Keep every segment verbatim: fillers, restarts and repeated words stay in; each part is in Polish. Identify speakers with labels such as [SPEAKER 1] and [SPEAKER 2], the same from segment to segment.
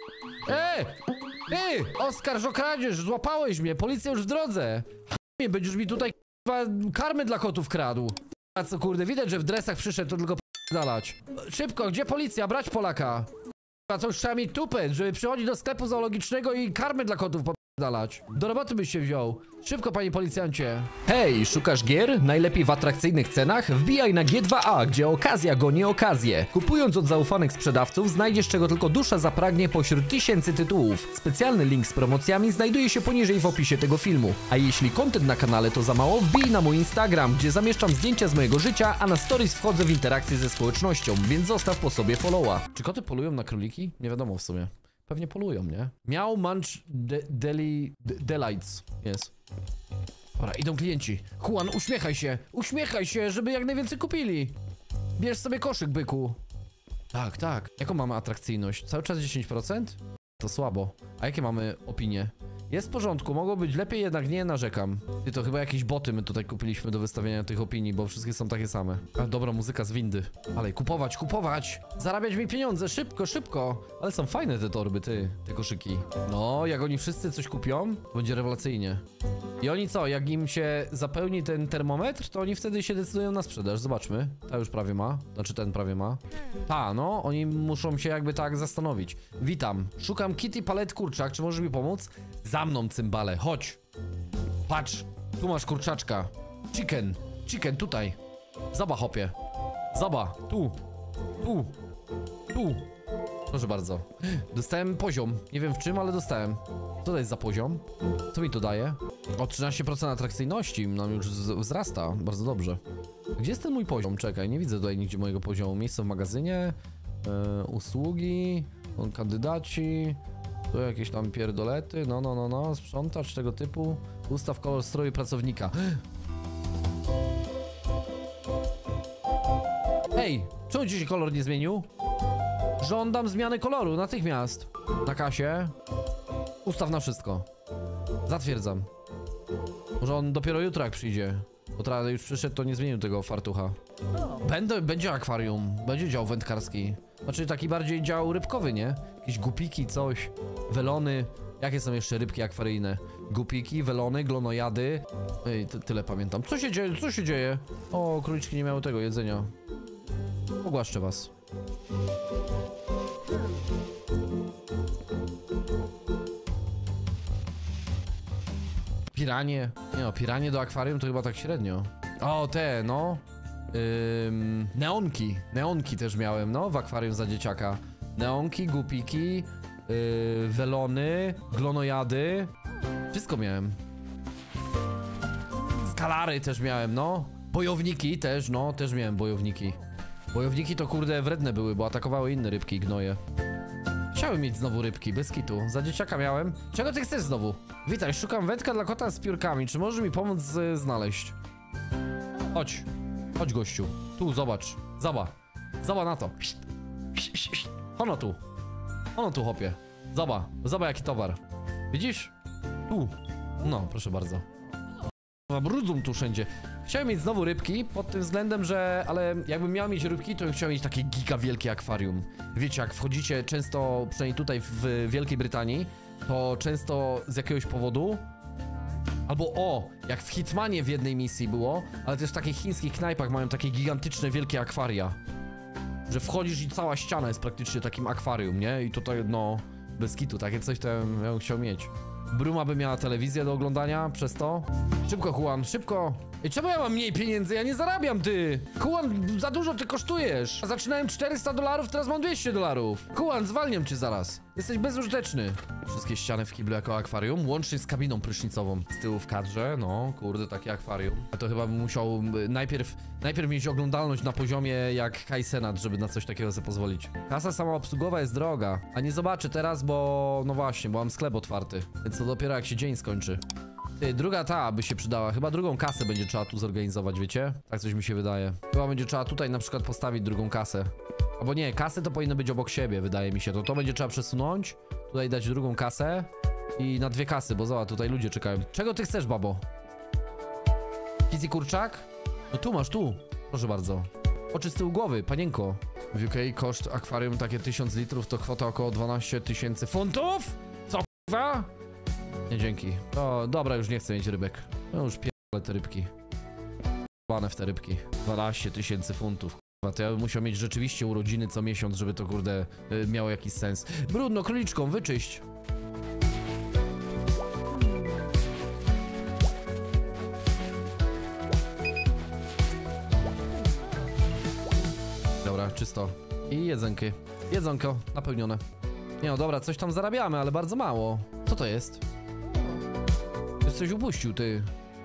[SPEAKER 1] Ej! Ty! Oskarż o kradzież, złapałeś mnie, policja już w drodze. Mnie, będziesz mi tutaj k***a, karmy dla kotów kradł. A co kurde, widać, że w dresach przyszedł, to tylko p***dalać. Szybko, gdzie policja? Brać Polaka. A to już trzeba mieć tupet, żeby przychodzić do sklepu zoologicznego i karmy dla kotów p***dalać. Do roboty byś się wziął. Szybko, panie policjancie. Hej, szukasz gier? Najlepiej w atrakcyjnych cenach? Wbijaj na G dwa A, gdzie okazja goni okazję. Kupując od zaufanych sprzedawców, znajdziesz czego tylko dusza zapragnie pośród tysięcy tytułów. Specjalny link z promocjami znajduje się poniżej w opisie tego filmu. A jeśli content na kanale to za mało, wbij na mój Instagram, gdzie zamieszczam zdjęcia z mojego życia, a na stories wchodzę w interakcję ze społecznością, więc zostaw po sobie followa. Czy koty polują na króliki? Nie wiadomo w sumie. Pewnie polują, nie? Miał Munch de Deli... De Delights. Jest. Dobra, idą klienci. Juan, uśmiechaj się. Uśmiechaj się, żeby jak najwięcej kupili. Bierz sobie koszyk, byku. Tak, tak. Jaką mamy atrakcyjność? Cały czas dziesięć procent? To słabo. A jakie mamy opinie? Jest w porządku, mogło być lepiej, jednak nie narzekam. Ty, to chyba jakieś boty my tutaj kupiliśmy do wystawienia tych opinii, bo wszystkie są takie same. A dobra, muzyka z windy. Ale kupować, kupować! Zarabiać mi pieniądze, szybko, szybko! Ale są fajne te torby, ty, te koszyki. No, jak oni wszyscy coś kupią, będzie rewelacyjnie. I oni co, jak im się zapełni ten termometr, to oni wtedy się decydują na sprzedaż. Zobaczmy. Ta już prawie ma. Znaczy ten prawie ma. Ta, no, oni muszą się jakby tak zastanowić. Witam, szukam Kitty Palet Kurczak, czy możesz mi pomóc? Za mną, cymbale, chodź. Patrz, tu masz kurczaczka. Chicken, chicken, tutaj. Zaba, hopie. Zaba, tu, tu, tu. Proszę bardzo. Dostałem poziom. Nie wiem w czym, ale dostałem. Co to jest za poziom? Co mi to daje? O, trzynaście procent atrakcyjności nam już wzrasta. Bardzo dobrze. Gdzie jest ten mój poziom? Czekaj, nie widzę tutaj nigdzie mojego poziomu. Miejsce w magazynie. Yy, usługi. Kandydaci. Tu jakieś tam pierdolety. No, no, no, no. Sprzątacz tego typu. Ustaw kolor stroju pracownika. Hej! Czemu ci się kolor nie zmienił? Żądam zmiany koloru, natychmiast. Na kasie. Ustaw na wszystko. Zatwierdzam. Może on dopiero jutro jak przyjdzie. Bo teraz już przyszedł, to nie zmienił tego fartucha. Będę, będzie akwarium. Będzie dział wędkarski. Znaczy taki bardziej dział rybkowy, nie? Jakieś gupiki, coś. Welony. Jakie są jeszcze rybki akwaryjne? Gupiki, welony, glonojady. Ej, tyle pamiętam. Co się dzieje? Co się dzieje? O, króliczki nie miały tego jedzenia. Pogłaszczę was. Piranie. Nie no, piranie do akwarium to chyba tak średnio. O, te, no. Ym, neonki. Neonki też miałem, no, w akwarium za dzieciaka. Neonki, gupiki, yy, welony, glonojady. Wszystko miałem. Skalary też miałem, no. Bojowniki też, no, też miałem bojowniki. Bojowniki to kurde wredne były, bo atakowały inne rybki i gnoje. Chciałem mieć znowu rybki, bez kitu. Za dzieciaka miałem. Czego ty chcesz znowu? Witaj, szukam wędka dla kota z piórkami. Czy możesz mi pomóc z, znaleźć? Chodź. Chodź, gościu. Tu, zobacz. Zobacz. Zobacz na to. Ono tu. Ono tu, hopie. Zobacz. Zobacz jaki towar. Widzisz? Tu. No, proszę bardzo. Brudzą tu wszędzie. Chciałem mieć znowu rybki, pod tym względem, że... Ale jakbym miał mieć rybki, to bym chciał mieć takie giga wielkie akwarium. Wiecie, jak wchodzicie często, przynajmniej tutaj w Wielkiej Brytanii, to często z jakiegoś powodu... Albo o, jak w Hitmanie w jednej misji było, ale też w takich chińskich knajpach mają takie gigantyczne, wielkie akwaria. Że wchodzisz i cała ściana jest praktycznie takim akwarium, nie? I tutaj, no, bez kitu, takie coś to ja bym chciał mieć. Bruma by miała telewizję do oglądania przez to. Szybko, Juan, szybko. I czemu ja mam mniej pieniędzy? Ja nie zarabiam, ty. Juan, za dużo ty kosztujesz. Zaczynałem czterysta dolarów, teraz mam dwieście dolarów. Juan, zwalniam cię zaraz. Jesteś bezużyteczny. Wszystkie ściany w kiblu jako akwarium, łącznie z kabiną prysznicową. Z tyłu w kadrze, no, kurde, takie akwarium. A to chyba bym musiał najpierw, najpierw mieć oglądalność na poziomie jak Kai Senat, żeby na coś takiego sobie pozwolić. Kasa samoobsługowa jest droga. A nie zobaczę teraz, bo... No właśnie, bo mam sklep otwarty. Więc to dopiero jak się dzień skończy. Ty, druga ta by się przydała. Chyba drugą kasę będzie trzeba tu zorganizować, wiecie? Tak coś mi się wydaje. Chyba będzie trzeba tutaj na przykład postawić drugą kasę. Albo nie, kasy to powinny być obok siebie, wydaje mi się. To to będzie trzeba przesunąć. Tutaj dać drugą kasę. I na dwie kasy, bo zobacz, tutaj ludzie czekają. Czego ty chcesz, babo? Kitty kurczak? No tu masz, tu. Proszę bardzo. Oczy z tyłu głowy, panienko. W U K koszt akwarium takie tysiąc litrów to kwota około dwanaście tysięcy funtów? Co k***wa? Nie, dzięki. O, dobra, już nie chcę mieć rybek. No już pierdolę te rybki. Bane w te rybki. dwanaście tysięcy funtów. K***wa, to ja bym musiał mieć rzeczywiście urodziny co miesiąc, żeby to kurde y, miało jakiś sens. Brudno, króliczką, wyczyść. Dobra, czysto. I jedzenki. Jedzonko napełnione. Nie no dobra, coś tam zarabiamy, ale bardzo mało. Co to jest? Ktoś coś upuścił, ty.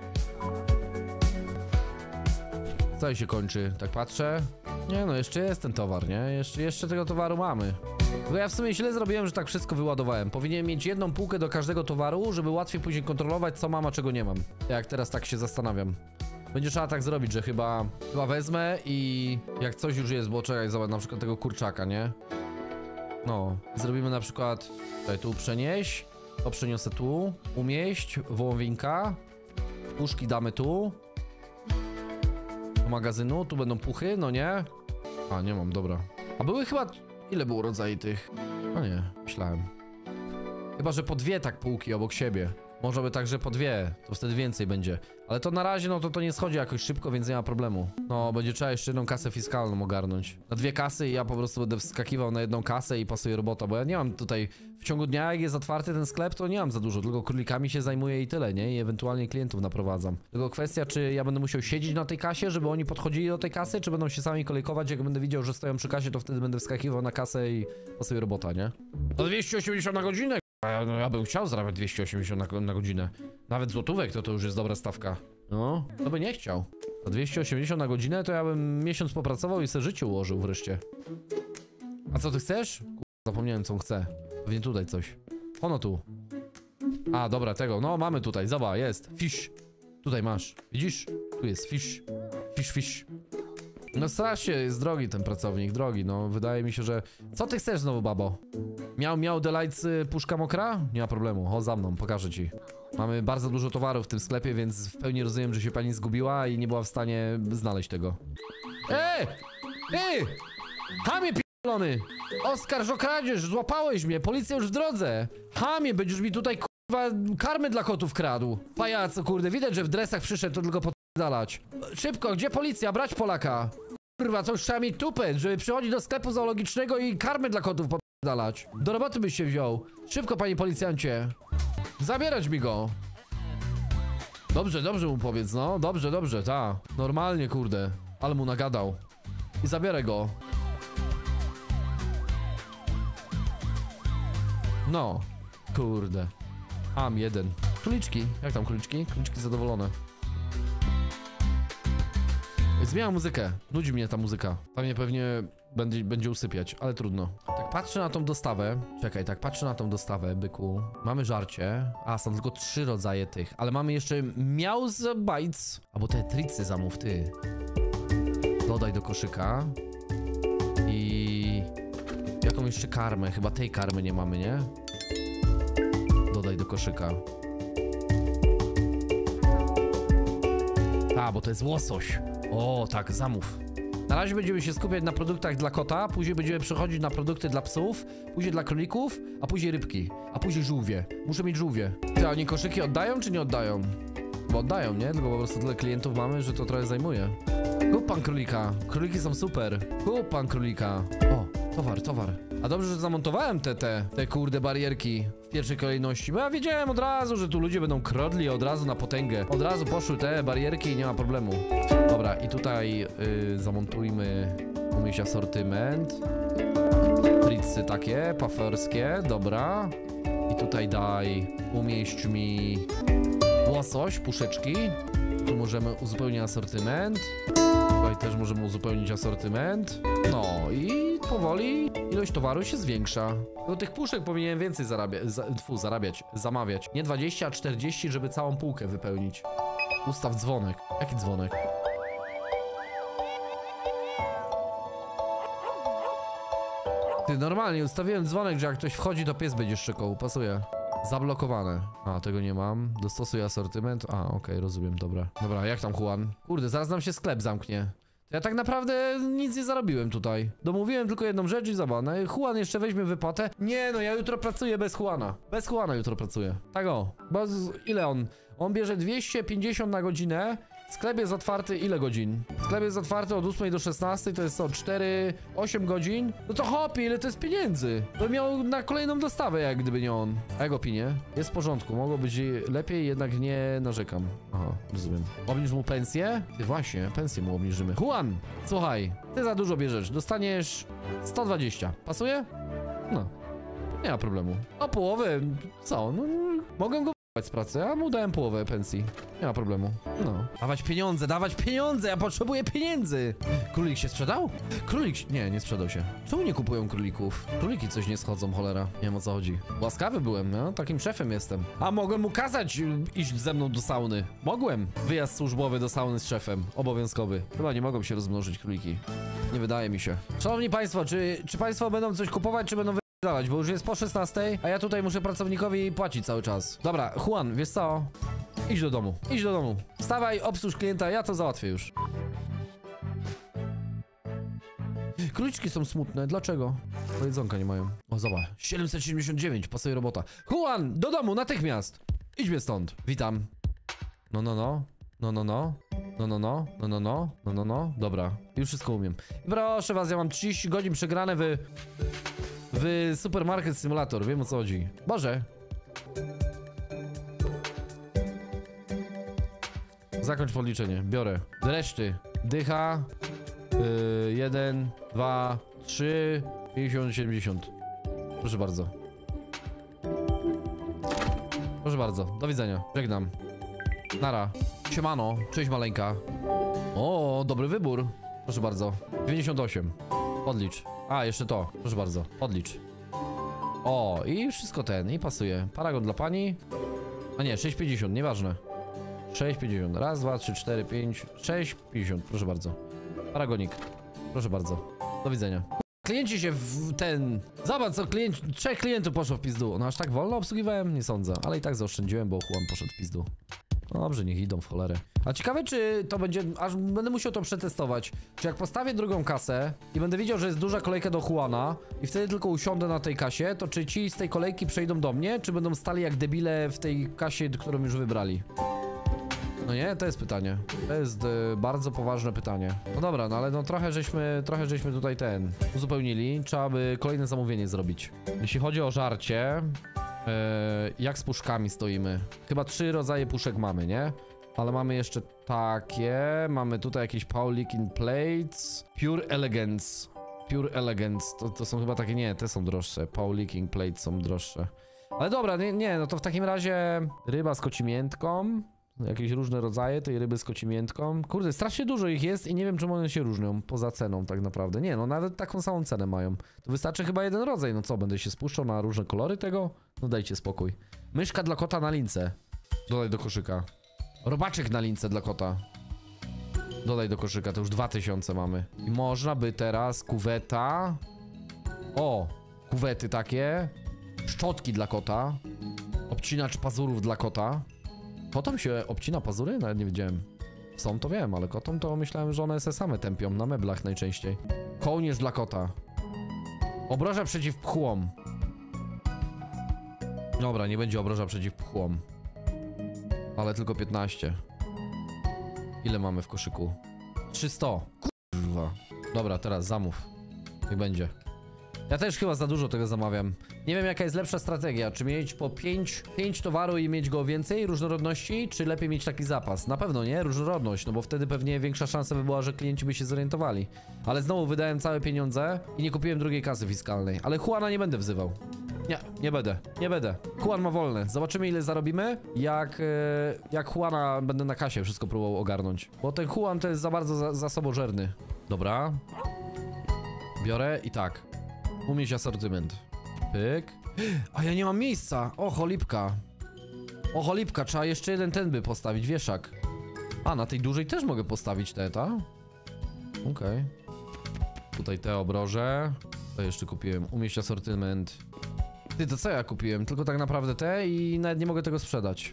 [SPEAKER 1] Co się kończy? Tak patrzę. Nie no, jeszcze jest ten towar, nie? Jeszcze, jeszcze tego towaru mamy. Bo ja w sumie źle zrobiłem, że tak wszystko wyładowałem. Powinienem mieć jedną półkę do każdego towaru, żeby łatwiej później kontrolować, co mam, a czego nie mam. Jak teraz tak się zastanawiam. Będzie trzeba tak zrobić, że chyba, chyba wezmę i jak coś już jest, bo czekaj, zobacz, na przykład tego kurczaka, nie? No, zrobimy na przykład, tutaj tu przenieś, to przeniosę tu, umieść, wołowinka, puszki damy tu, do magazynu, tu będą puchy, no nie? A, nie mam, dobra. A były chyba, ile było rodzajów tych? No nie, myślałem. Chyba, że po dwie tak półki obok siebie. Może by tak, że po dwie, to wtedy więcej będzie. Ale to na razie, no to to nie schodzi jakoś szybko, więc nie ma problemu. No, będzie trzeba jeszcze jedną kasę fiskalną ogarnąć. Na dwie kasy i ja po prostu będę wskakiwał na jedną kasę i pasuje robota, bo ja nie mam tutaj... W ciągu dnia, jak jest otwarty ten sklep, to nie mam za dużo, tylko królikami się zajmuję i tyle, nie? I ewentualnie klientów naprowadzam. Tylko kwestia, czy ja będę musiał siedzieć na tej kasie, żeby oni podchodzili do tej kasy, czy będą się sami kolejkować, jak będę widział, że stoją przy kasie, to wtedy będę wskakiwał na kasę i pasuje robota, nie? To dwieście osiemdziesiąt na godzinę! Ja, no, ja bym chciał zarabiać dwieście osiemdziesiąt na, na godzinę. Nawet złotówek to to już jest dobra stawka. No, to by nie chciał. Za dwieście osiemdziesiąt na godzinę to ja bym miesiąc popracował i sobie życie ułożył wreszcie. A co ty chcesz? Kur... zapomniałem co on chce. Pewnie tutaj coś. Ono tu. A, dobra, tego. No, mamy tutaj. Zobacz, jest. Fish. Tutaj masz. Widzisz? Tu jest fish. Fish, fish. No strasznie jest drogi ten pracownik, drogi, no wydaje mi się, że... Co ty chcesz znowu, babo? Miał, miał Delights puszka mokra? Nie ma problemu, o za mną, pokażę ci. Mamy bardzo dużo towarów w tym sklepie, więc w pełni rozumiem, że się pani zgubiła i nie była w stanie znaleźć tego. Ej! Ej! Chamie p***lony! Oskarż o kradzież, złapałeś mnie, policja już w drodze! Chamie, będziesz mi tutaj k***wa karmy dla kotów kradł. Pajaco, kurde, widać, że w dresach przyszedł, to tylko po... dalać. Szybko, gdzie policja? Brać Polaka. Kurwa, to już trzeba mieć tupet, żeby przychodzić do sklepu zoologicznego i karmy dla kotów podalać. Do roboty byś się wziął. Szybko, panie policjancie. Zabierać mi go. Dobrze, dobrze mu powiedz, no. Dobrze, dobrze, ta. Normalnie, kurde. Ale mu nagadał. I zabierę go. No. Kurde. Am jeden. Króliczki. Jak tam króliczki? Króliczki zadowolone. Zmieniam muzykę. Nudzi mnie ta muzyka. Pewnie pewnie będzie, będzie usypiać, ale trudno. Tak patrzę na tą dostawę. Czekaj, tak patrzę na tą dostawę, byku. Mamy żarcie. A, są tylko trzy rodzaje tych. Ale mamy jeszcze Meow's Bites. Albo te tricy zamów, ty. Dodaj do koszyka. I... jaką jeszcze karmę? Chyba tej karmy nie mamy, nie? Dodaj do koszyka. A, bo to jest łosoś. O, tak, zamów. Na razie będziemy się skupiać na produktach dla kota, później będziemy przechodzić na produkty dla psów, później dla królików, a później rybki, a później żółwie. Muszę mieć żółwie. Ty, oni koszyki oddają czy nie oddają? Bo oddają, nie? Tylko po prostu tyle klientów mamy, że to trochę zajmuje. Kup pan królika. Króliki są super. Kup pan królika. O, towar, towar. A dobrze, że zamontowałem te, te, te kurde barierki w pierwszej kolejności, bo ja wiedziałem od razu, że tu ludzie będą krodli od razu na potęgę. Od razu poszły te barierki i nie ma problemu. Dobra, i tutaj yy, zamontujmy umieść asortyment. Tricy takie, paferskie, dobra. I tutaj daj, umieść mi łosoś, puszeczki. Tu możemy uzupełnić asortyment. Tutaj też możemy uzupełnić asortyment. No i powoli ilość towaru się zwiększa. Do tych puszek powinienem więcej zarabia za fu, zarabiać, zamawiać. Nie dwadzieścia, a czterdzieści, żeby całą półkę wypełnić. Ustaw dzwonek. Jaki dzwonek? Ty, normalnie ustawiłem dzwonek, że jak ktoś wchodzi, to pies będzie szczekał. Pasuje. Zablokowane. A, tego nie mam. Dostosuj asortyment. A, okej, okay, rozumiem, dobra. Dobra, jak tam, Juan? Kurde, zaraz nam się sklep zamknie. Ja tak naprawdę nic nie zarobiłem tutaj. Domówiłem tylko jedną rzecz i zobacz, no, Juan jeszcze weźmie wypłatę. Nie no, ja jutro pracuję bez Juana. Bez Juana jutro pracuję. Tak o, bo z, ile on? On bierze dwieście pięćdziesiąt na godzinę. Sklep jest otwarty ile godzin? Sklep jest otwarty od ósmej do szesnastej, to jest co? cztery, osiem godzin? No to hopie, ile to jest pieniędzy? To miał na kolejną dostawę, jak gdyby nie on. A jak opinie? Jest w porządku, mogło być lepiej, jednak nie narzekam. Aha, rozumiem. Obniż mu pensję? Ty właśnie, pensję mu obniżymy. Juan, słuchaj, ty za dużo bierzesz, dostaniesz sto dwadzieścia. Pasuje? No, nie ma problemu. A połowę, co? No, mogę go z pracy, a mu dałem połowę pensji. Nie ma problemu. No. Dawać pieniądze, dawać pieniądze! Ja potrzebuję pieniędzy! Królik się sprzedał? Królik... Nie, nie sprzedał się. Czemu nie kupują królików? Króliki coś nie schodzą, cholera. Nie wiem o co chodzi. Łaskawy byłem, no? Takim szefem jestem. A mogłem mu kazać iść ze mną do sauny. Mogłem. Wyjazd służbowy do sauny z szefem. Obowiązkowy. Chyba nie mogą się rozmnożyć króliki. Nie wydaje mi się. Szanowni państwo, czy, czy państwo będą coś kupować, czy będą wy... dawać, bo już jest po szesnastej, a ja tutaj muszę pracownikowi płacić cały czas. Dobra, Juan, wiesz co? Idź do domu, idź do domu. Wstawaj, obsłuż klienta, ja to załatwię już. Króliczki są smutne, dlaczego? Bo jedzonka nie mają. O, zobacz, siedemset siedemdziesiąt dziewięć, pasuje robota. Juan, do domu, natychmiast! Idźmy stąd. Witam. No, no, no. No, no, no. No, no, no. No, no, no. No, no, no. Dobra, już wszystko umiem. Proszę was, ja mam trzydzieści godzin przegrane w... w Supermarket Simulator, wiem o co chodzi. Boże. Zakończ podliczenie, biorę. Do reszty. Dycha. Yy, jeden, dwa, trzy, pięćdziesiąt, siedemdziesiąt. Proszę bardzo. Proszę bardzo, do widzenia. Żegnam. Nara. Siemano, cześć maleńka. O, dobry wybór. Proszę bardzo. dziewięćdziesiąt osiem. Podlicz. A, jeszcze to. Proszę bardzo. Podlicz. O, i wszystko ten. I pasuje. Paragon dla pani. A nie, sześć pięćdziesiąt, nieważne. sześć pięćdziesiąt. Raz, dwa, trzy, cztery, pięć, sześć pięćdziesiąt. Proszę bardzo. Paragonik. Proszę bardzo. Do widzenia. Klienci się w ten... Zobacz co klient... Trzech klientów poszło w pizdu. No aż tak wolno obsługiwałem? Nie sądzę. Ale i tak zaoszczędziłem, bo Juan poszedł w pizdu. Dobrze, niech idą w cholerę. A ciekawe, czy to będzie... Aż będę musiał to przetestować. Czy jak postawię drugą kasę i będę widział, że jest duża kolejka do Juana i wtedy tylko usiądę na tej kasie, to czy ci z tej kolejki przejdą do mnie, czy będą stali jak debile w tej kasie, którą już wybrali? No nie? To jest pytanie. To jest y, bardzo poważne pytanie. No dobra, no ale no trochę żeśmy, trochę żeśmy tutaj ten uzupełnili. Trzeba by kolejne zamówienie zrobić. Jeśli chodzi o żarcie, y, jak z puszkami stoimy? Chyba trzy rodzaje puszek mamy, nie? Ale mamy jeszcze takie, mamy tutaj jakieś Paulikin Plates, Pure Elegance. Pure Elegance, to, to są chyba takie, nie, te są droższe. Paulikin Plates są droższe. Ale dobra, nie, nie, no to w takim razie ryba z kocimiętką. Jakieś różne rodzaje tej ryby z kocimiętką. Kurde, strasznie dużo ich jest i nie wiem czemu one się różnią poza ceną tak naprawdę. Nie no, nawet taką samą cenę mają. To wystarczy chyba jeden rodzaj, no co, będę się spuszczał na różne kolory tego? No dajcie spokój. Myszka dla kota na lince. Dodaj do koszyka. Robaczek na lince dla kota. Dodaj do koszyka, to już dwa tysiące mamy. I można by teraz kuweta. O, kuwety takie. Szczotki dla kota. Obcinacz pazurów dla kota. Kotom się obcina pazury? Nawet nie wiedziałem. Są to wiem, ale kotom to myślałem, że one se same tępią na meblach najczęściej. Kołnierz dla kota. Obroża przeciw pchłom. Dobra, nie będzie obroża przeciw pchłom. Ale tylko piętnaście. Ile mamy w koszyku? trzysta. Kurwa. Dobra, teraz zamów. Niech będzie. Ja też chyba za dużo tego zamawiam. Nie wiem jaka jest lepsza strategia, czy mieć po pięć, pięć towaru i mieć go więcej, różnorodności, czy lepiej mieć taki zapas? Na pewno nie, różnorodność, no bo wtedy pewnie większa szansa by była, że klienci by się zorientowali. Ale znowu wydałem całe pieniądze i nie kupiłem drugiej kasy fiskalnej. Ale Juana nie będę wzywał. Nie, nie będę, nie będę. Juan ma wolne, zobaczymy ile zarobimy, jak, yy, jak Juana będę na kasie wszystko próbował ogarnąć. Bo ten Juan to jest za bardzo za, zasobożerny. Dobra. Biorę i tak. Umieść asortyment. Pyk. A ja nie mam miejsca. O, cholipka. O, cholipka, trzeba jeszcze jeden ten by postawić, wieszak. A, na tej dużej też mogę postawić te, ta? Okej. Okay. Tutaj te obroże. To jeszcze kupiłem. Umieść asortyment. Ty, to co ja kupiłem? Tylko tak naprawdę te i nawet nie mogę tego sprzedać.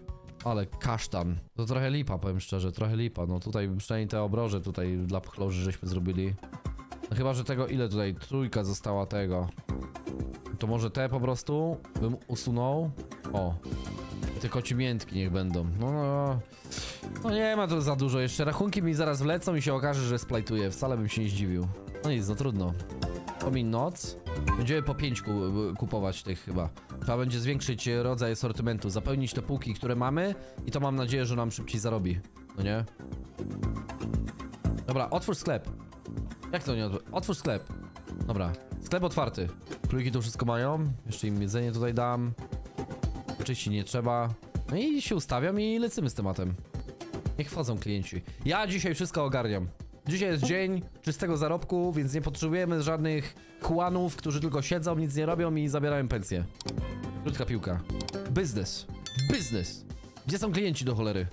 [SPEAKER 1] Ale kasztan. To trochę lipa, powiem szczerze, trochę lipa. No tutaj przynajmniej te obroże tutaj dla pchloży żeśmy zrobili. No chyba, że tego ile tutaj? Trójka została tego. To może te po prostu bym usunął. O. Te koci miętki niech będą. No, no, no nie ma tu za dużo. Jeszcze rachunki mi zaraz wlecą i się okaże, że splajtuję. Wcale bym się nie zdziwił. No nic, no trudno. Pomiń noc. Będziemy po pięć ku kupować tych chyba. Trzeba będzie zwiększyć rodzaj asortymentu, zapełnić te półki, które mamy i to mam nadzieję, że nam szybciej zarobi. No nie? Dobra, otwórz sklep. Jak to nie otwórz? Otwórz sklep. Dobra, sklep otwarty. Króliki to wszystko mają. Jeszcze im jedzenie tutaj dam. Oczywiście nie trzeba. No i się ustawiam i lecimy z tematem. Niech wchodzą klienci. Ja dzisiaj wszystko ogarniam. Dzisiaj jest dzień czystego zarobku, więc nie potrzebujemy żadnych kłanów, którzy tylko siedzą, nic nie robią i zabierają pensję. Krótka piłka. Biznes. Biznes. Gdzie są klienci do cholery?